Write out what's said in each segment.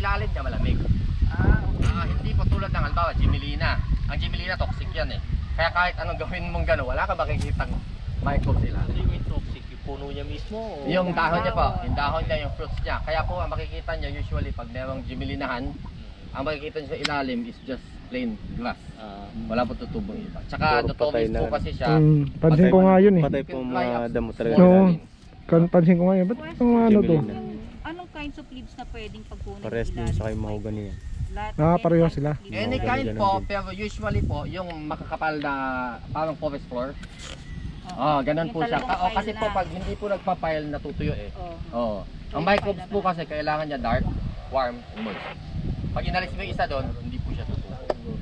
ilalim niya malamig. Hindi po tulad ng halimbawa, Gmelina. Ang Gmelina toxic yan eh. Kaya kahit anong gawin mong gano'n, wala ka makikitang microbes sa ilalim. Yung toxic, yung puno niya mismo? O... Yung dahon niya po, yung dahon niya, yung fruits niya. Kaya po ang makikita niya usually pag merong Gmelinahan, ang makikita niya sa ilalim is just plain glass. Wala po tutubong iba. Tsaka dotomis po kasi siya. Pansin ko nga yun eh. Patay po mga damo talaga. No, pansin ko nga yun. Ba't itong ano to? Anong kinds of leaves na pwedeng pagkunin? Pares din sa kayo mahogany yan. Pareho sila. Any kind po, pero usually po, yung makakapal na parang forest floor. Ganun po siya. Kasi po pag hindi po nagpa-pile, natutuyo eh. Ang microbes po kasi kailangan niya dark, warm, and moist. Pag inalis mo yung isa doon, hindi po siya tutuyo.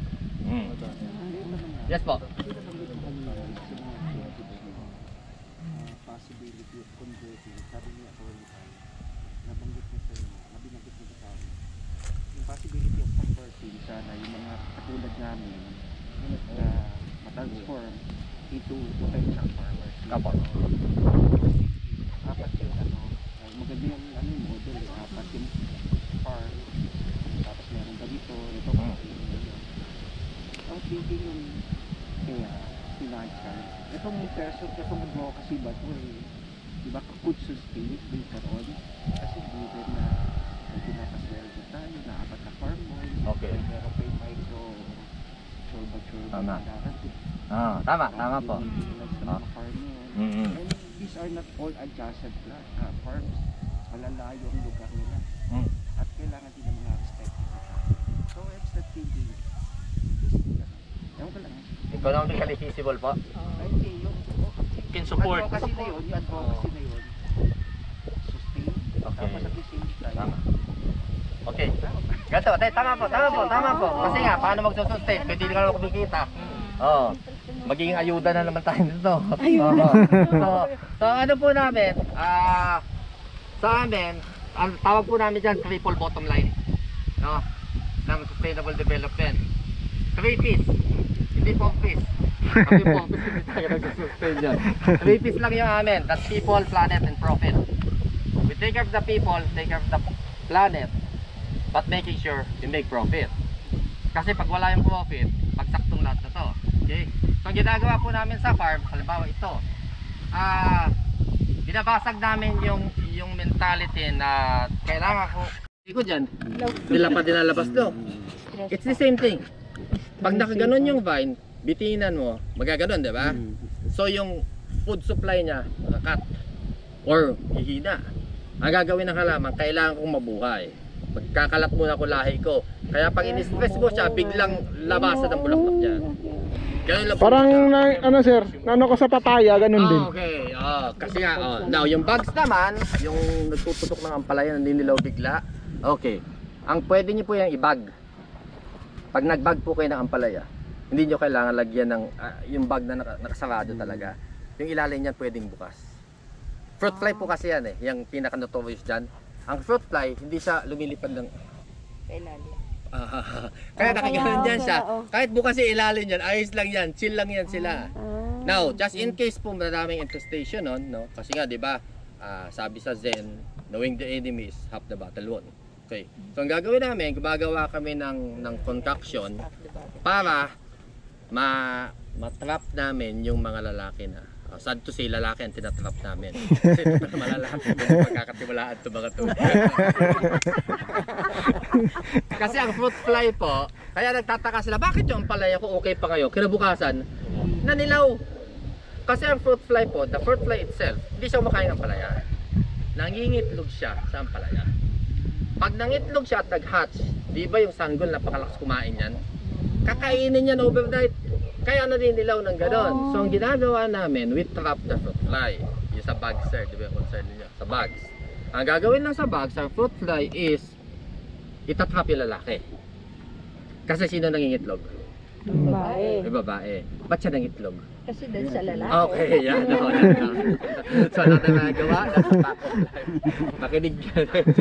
Yes po. Possibility of converting, sabi niya ako nabanggit niya sa inyo, nabinanggit niya sa amin. Yung possibility of converting sana yung mga katulad namin na matransform into potential farmers. Kapo. Apat yung maganda yung model, apat yung farm, tapos meron ganito, ito kasi ang thinking yung financial. Itong person, itong advocacy ba ito di ba could sustain it later on? Kasi given na pinapasweldo tayo na apat na farm mo, meron pa yung micro sure Tama. Tama po. And these are not all adjacent farms. Malalayo ang lugar nila. At kailangan din ng mga respective. So I'm not thinking, ewan ko lang. Economically feasible po? Ay, hindi yun. Can support. Yung advocacy na yun, sustain. Tapos at the same time. Tama. Okay. Ganto, tama po. Kasi nga, paano magsusustain? Pwede ka naman kumikita. Magiging ayuda na naman tayo dito. So ano po namin, sa amin, ang tawag po namin dyan, triple bottom line. No? Ng sustainable development. 3 P's. Hindi 4 P's. Kami 4 P's hindi tayo nag-sustain dyan. 3 P's lang yung amin. That's people, planet, and profit. We take care of the people, take care of the planet, but making sure you make profit. Kasi pag wala yung profit, pagsaktong lahat na to. Okay? So ginagawa po namin sa farm, halimbawa ito, binabasag namin yung mentality na kailangan ko dyan, nila pa dinalabas to. It's the same thing. Pag nakaganon yung vine, bitinan mo, magaganon, di ba? So yung food supply niya makakat or hihina. Ang gagawin ng halaman, kailangan kong mabuhay. Magkakalat muna ko lahi ko. Kaya pag in-stress mo siya, biglang labasan ang bulaklak niya. Parang ano sir, nano ko sa papaya, ganun din. Okay, kasi nga, now yung bugs naman, yung nagtututok ng ampalaya, naninilaw bigla. Okay, ang pwede niyo po yung i-bag. Pag nag-bag po kayo ng ampalaya, hindi niyo kailangan lagyan ng yung bag na nakasarado talaga. Yung ilalim niyan pwedeng bukas. Fruit fly po kasi yan eh, yung pinaka-notorious dyan. Ang fruit fly, hindi siya lumilipad ng Kailangan. kaya nakaganon dyan siya. Kahit bukas yung ilalim dyan, ayos lang yan, chill lang yan sila. Now, just in case po maraming infestation no? Kasi nga, di ba, sabi sa Zen, knowing the enemy is half the battle won. Okay. So ang gagawin namin, gumagawa kami ng concoction para matrap namin yung mga lalaki na. Sad to say, lalaki ang tinatrap namin. Kasi ito na malalaki, magkakatiwalaan ito mga ito. Kasi ang fruit fly po, kaya nagtataka sila, bakit yung ampalaya ko okay pa kayo? Kinabukasan, nanilaw. Kasi ang fruit fly po, the fruit fly itself, hindi siya kumakain ng ampalaya. Nangingitlog siya sa ampalaya. Pag nangitlog siya at nag-hatch, di ba yung sanggol napakalakas kumain yan? Kakainin yan overnight. Kaya naninilaw ng ganon. So ang ginagawa namin, we trap the fruit fly. Yung sa bags sir, di ba yung concern niyo? Sa bags. Ang gagawin lang sa bags, ang fruit fly is itatrap yung lalaki. Kasi sino nangingitlog? Babae. May babae. Ba't siya nangitlog? Kasi dahil sa lalaki. Okay, yan. So ano na nagawa? Makinig ka.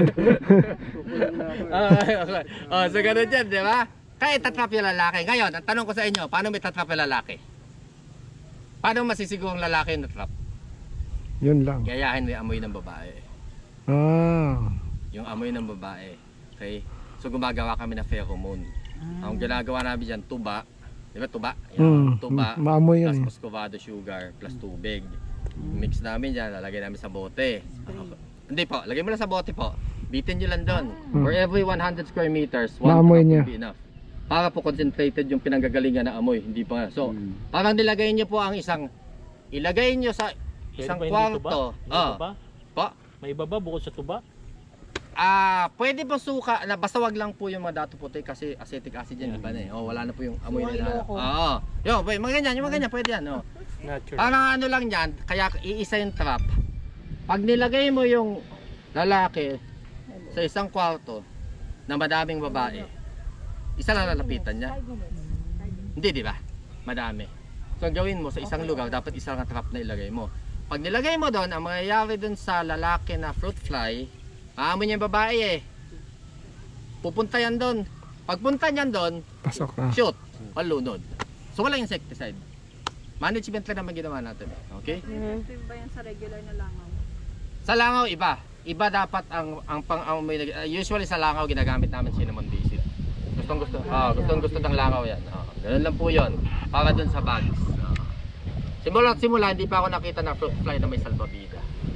So ganun yan, di ba? Kaya itatrap yung lalaki. Ngayon, ang tanong ko sa inyo, paano may tatrap yung lalaki? Paano masisigurong lalaki yung natrap? Yun lang. Gayahin mo yung amoy ng babae. Ah. Yung amoy ng babae. Okay? So gumagawa kami ng pheromone. Ang ginagawa namin dyan, tuba. Di ba tuba? Yan, tuba. Maamoy Plus yun. muscovado sugar, plus tubig. Mix namin dyan, lalagay namin sa bote. Hindi po, lagay mo lang sa bote po. Bitin nyo lang doon. For every 100 square meters, 1 Maamoy drop niya. will be enough. Para po concentrated yung pinanggagalingan na amoy. Hindi pa. So, parang nilagay nyo po ang ilagay nyo sa isang Pwede ba hindi tuba? kwarto. Hindi tuba? Po. May iba ba bukod sa tuba? Pwede po suka na basta wag lang po yung mga dato puti kasi acetic acid yan, iba na eh. Oh, wala na po yung amoy na yan. Oo. Yo, mga ganyan, yung mga ganyan, pwede yan, oh. Natural. Parang ano lang yan, kaya iisa yung trap. Pag nilagay mo yung lalaki sa isang kwarto na madaming babae, isa lang lalapitan niya. Hindi, di ba? Madami. So, ang gawin mo sa isang lugar, dapat isa lang trap na ilagay mo. Pag nilagay mo doon, ang mangyayari doon sa lalaki na fruit fly, aamoy niya yung babae eh. Pupunta yan doon. Pagpunta niyan doon, Pasok na. shoot, palunod. So walang insecticide. Management lang naman ginawa natin. Okay? Ito ba yan sa regular na langaw? Sa langaw, iba. Iba dapat ang pang-amoy. Usually sa langaw, ginagamit namin cinnamon basil. Gustong gusto ng langaw yan. Ganun lang po yun. Para dun sa bags. Simula, hindi pa ako nakita na fruit fly na may salbabida.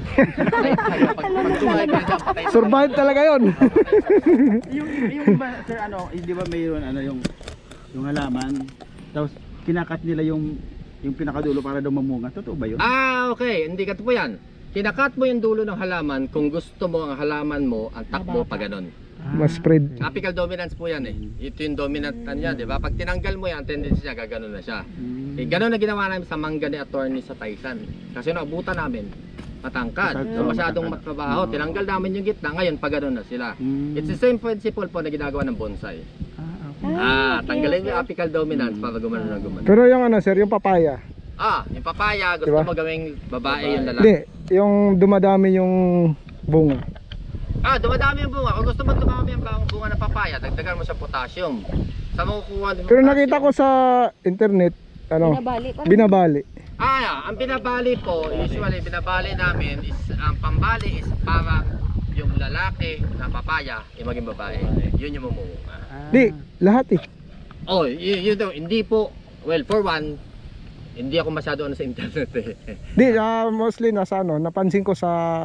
Survive talaga yun. yung ba, sir, di ba mayroon yung halaman, tapos kinakat nila yung pinakadulo para daw mamunga. Totoo ba yun? Okay. Hindi ka po yan. Kinakat mo yung dulo ng halaman kung gusto mo ang halaman mo, ang takbo pa ganon. Mas spread. Apical dominance po yan eh. Ito yung dominant niya, di ba? Pag tinanggal mo yan, tendency niya, gaganon na siya. Ganon na ginawa namin sa mangga ni attorney sa Taisan. Kasi naabutan namin, matangkad. So masyadong matrabaho. Tinanggal namin yung gitna, ngayon pa ganon na sila. It's the same principle po na ginagawa ng bonsai. Tanggalin mo yung apical dominance para gumanon na gumanon. Pero yung sir, yung papaya. Yung papaya, gusto Diba? mo gawing babae yung lalaki. Hindi, yung dumadami yung bunga. Dumadami yung bunga. Kung gusto mo dumami ang bunga ng papaya, dagdagan mo sa potassium. Sa makukuha ng Pero nakita ko sa internet, binabali. Ang binabali po, usually binabali namin is, ang pambali is parang yung lalaki na papaya, yung maging babae. Yun yung mamunga. Di, lahat eh. Yun daw, hindi po, well, for one, hindi ako masyado sa internet eh. Di, mostly nasa napansin ko sa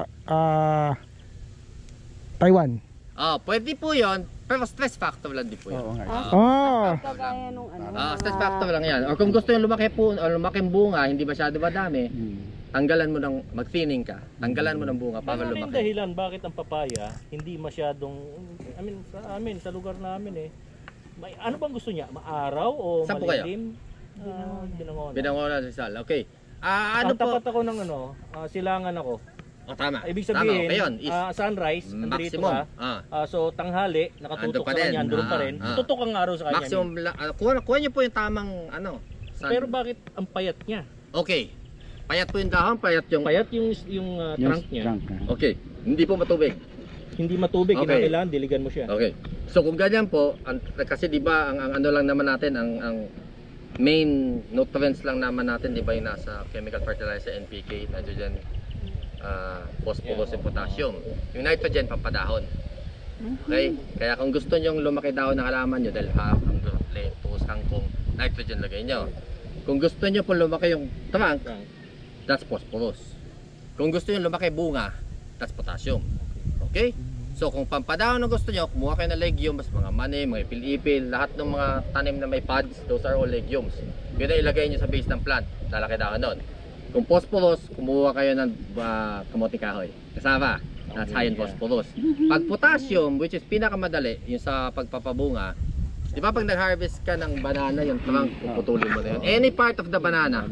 Taiwan. Pwede po yun, pero stress factor lang din po yun. Oo nga. Kagaya nung Stress factor lang yan. O kung gusto yung lumaking bunga, hindi masyado madami, tanggalan mo ng, mag-thinning ka, tanggalan mo ng bunga para Ano yung lumaki. dahilan bakit ang papaya hindi masyadong, sa amin, sa lugar namin ano bang gusto niya? Maaraw o Saan po kayo? malilim? Binangonan. Binangonan Rizal. Okay. Ano po? Tapat ako ng silangan ako. Tama. Ibig Tama, sabihin, okay yun. Is sunrise, nandito maximum. ka. So tanghali, nakatutok Andun pa sa kanya, din. andun pa rin. Tutok ang araw sa kanya. maximum kuha niyo po yung tamang sun. Pero bakit ang payat niya? Okay. Payat po yung dahon, payat yung Payat yung trunk niya. Okay. Hindi po matubig. Hindi matubig, Okay. kailangan diligan mo siya. Okay. So kung ganyan po, kasi 'di ba ang ano lang naman natin ang main nutrients lang naman natin 'di ba yung nasa chemical fertilizer, NPK, nitrogen, phosphorus, and potassium. Yung nitrogen pampadahon. Okay? Kaya kung gusto niyo lumaki dahon ng halaman niyo dahil lettuce, kangkong, nitrogen lagay niyo. Kung gusto niyo po lumaki yung trunk, that's phosphorus. Kung gusto niyo lumaki bunga, that's potassium. Okay? So kung pampadahon ang gusto niyo, kumuha kayo ng legumes, mga mani, mga ipil-ipil, lahat ng mga tanim na may pods, those are all legumes. Yun na ilagay niyo sa base ng plant, lalaki dahon nun. Kung phosphorus, kumuha kayo ng kamote kahoy. Kasama, that's high in phosphorus. Pag potassium, which is pinakamadali, yung sa pagpapabunga, di ba pag nag-harvest ka ng banana, yung trunk, puputulin mo na yun. Any part of the banana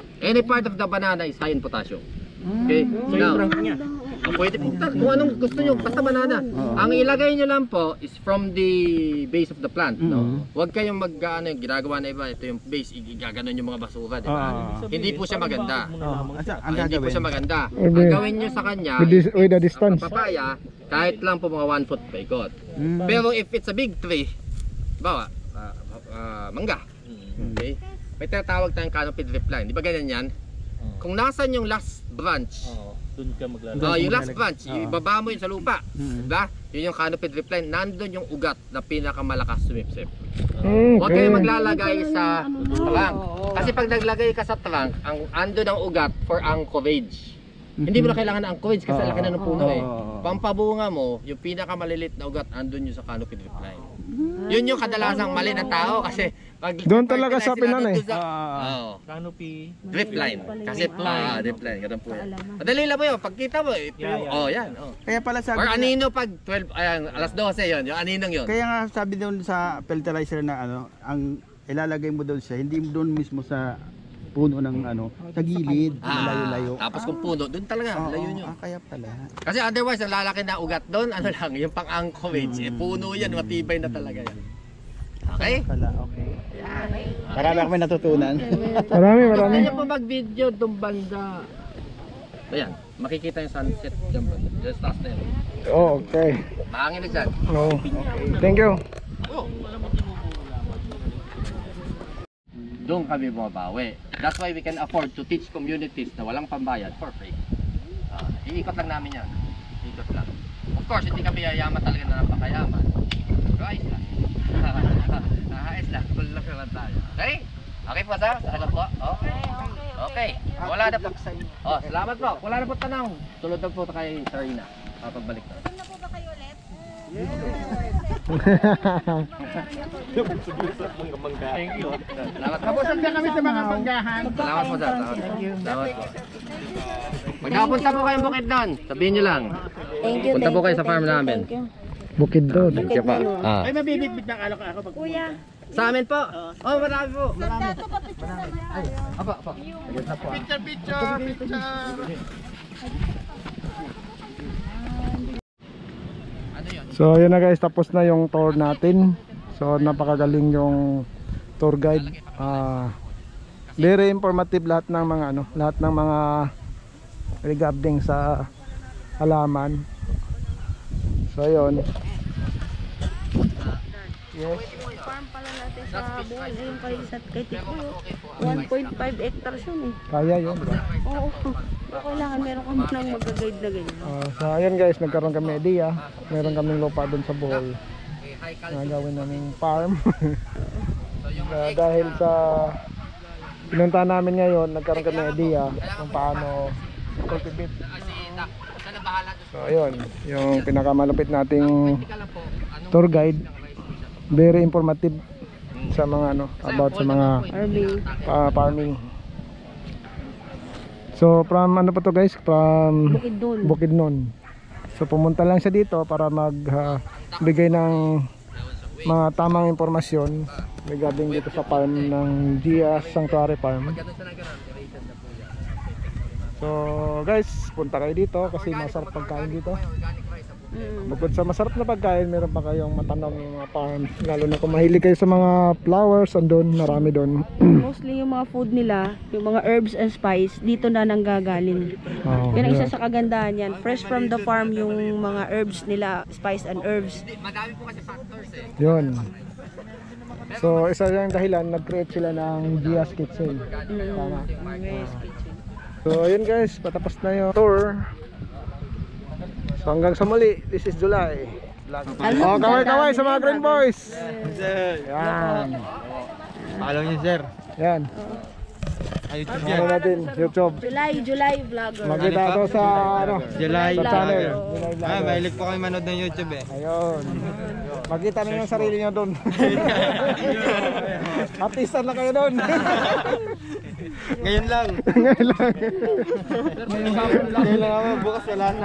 is high in potassium. Okay? So yung trunk niya. Pwede po kung anong gusto nyo, basta banana. Ang ilagay nyo lang po is from the base of the plant. No? Huwag kayong yung ginagawa na iba. Ito yung base, igaganon yung mga basura. Diba? Hindi po siya maganda. Hindi po siya maganda. Ang gawin nyo sa kanya, With the distance. papaya, kahit lang po mga 1 foot paikot. Pero if it's a big tree, bawa, mangga. Okay? May tinatawag tayong canopy drip line. Di ba ganyan yan? Kung nasan yung last branch doon ka maglalagay. Oh, yung last branch, yung ibaba mo yun sa lupa. Diba? Yun yung canopy drip line. Nandun yung ugat na pinakamalakas sumipsip. Huwag kayo maglalagay sa trunk. Kasi pag naglagay ka sa trunk, ang andun ang ugat for anchorage. Hindi mo na kailangan ng anchorage kasi laki na ng puno eh. Pampabunga mo, yung pinakamalilit na ugat andun yung sa canopy drip line. Yun yung kadalasang mali ng tao kasi pag Doon talaga sa pinan eh. Canopy. drip line. Kasi drip line, ganun po yan. Madali lang mo yun, pagkita mo, yan. Kaya pala sabi Or anino pag 12, ayan, alas 12 yun, yung aninong yun. Kaya nga sabi doon sa fertilizer na ang ilalagay mo doon siya, hindi mo doon mismo sa puno ng sa gilid, malayo-layo. Tapos kung puno, doon talaga, layo nyo. Kaya pala. Kasi otherwise, ang lalaki na ugat doon, ano lang, yung pang-anchorage, puno yan, matibay na talaga yan. Okay? Pala, okay. Marami kami natutunan. Marami. Gusto niyo po mag-video doon banda. Ayan, makikita yung sunset dyan banda. Just taas na yun. Oh, okay. Mahangin na dyan. Oh. Thank you. Doon kami bumabawi. That's why we can afford to teach communities na walang pambayad for free. Iikot lang namin yan. Iikot lang. Of course, hindi kami yayaman talaga na napakayaman. Pero ayos lang. Ayos lang. Cool lang naman tayo. Okay? Okay po sir? Salamat po. Okay. Wala na po. Salamat po. Wala na po tanong. Tulad na po kay Sarina. Pagbalik na. Saan na po ba kayo ulit? Thank you. Salamat po. Kapusap na kami sa mga banggahan. Salamat po sir. Salamat po. Pag nakapunta po kayong bukid doon, sabihin nyo lang. Thank you. Punta po kayo sa farm namin. Bukid doon. Thank you po. Ay, mabibitbit na ako pag Kuya. Sa amin po. Oh, marami po. Marami. Dato pa picture naman. Apa. picture. Ano yun? So yun na guys, tapos na yung tour natin. So napakagaling yung tour guide. Very informative lahat ng mga lahat ng mga regarding sa halaman. So yun. Yes. Farm pala natin sa buhay yung kay Tikuyo. 1.5 hectares yun eh. Kaya yun. Oo. Pero kailangan meron ka munang mag-guide na ganyan. So ayun guys, nagkaroon kami idea. Meron kaming lupa doon sa Bohol. Gagawin naming farm. Dahil sa pinunta namin ngayon, nagkaroon kami idea kung paano cultivate. So ayun, yung pinakamalupit nating tour guide. Very informative sa mga about sa mga farming. So from ano pa to guys, from Bukidnon. So pumunta lang siya dito para magbigay ng mga tamang impormasyon regarding dito sa farm ng Diaz Sanctuary Farm. So guys, punta kayo dito kasi masarap pagkain dito. Bukod sa masarap na pagkain, meron pa kayong matanong yung mga farm. Lalo na kung mahilig kayo sa mga flowers, andun, marami doon. Mostly yung mga food nila, yung mga herbs and spice, dito na nanggagaling. Yan ang isa sa kagandahan yan. Fresh from the farm yung mga herbs nila, spice and herbs. Madami po kasi factors eh. Yun. So isa yung dahilan, nag-create sila ng Diaz Kitchen. Tama. So ayun guys, patapos na yung tour. So hanggang sa muli, this is July. Oh, kaway-kaway sa mga Green Boys. Yan. Follow niyo sir. Yan. YouTube Ano natin, YouTube. July vlogger. Magkita ako sa July sa channel. mahilig po kami manood ng YouTube eh. Ayun. Makita niyo yung sarili niyo doon. Artista na kayo doon. Ngayon lang. Ngayon lang. Ngayon lang ako, bukas wala na.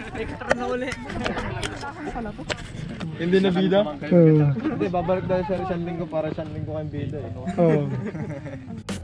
Hindi na bida? Oo. Hindi, babalik dahil sa isang linggo para isang linggo kayong bida eh. Oo.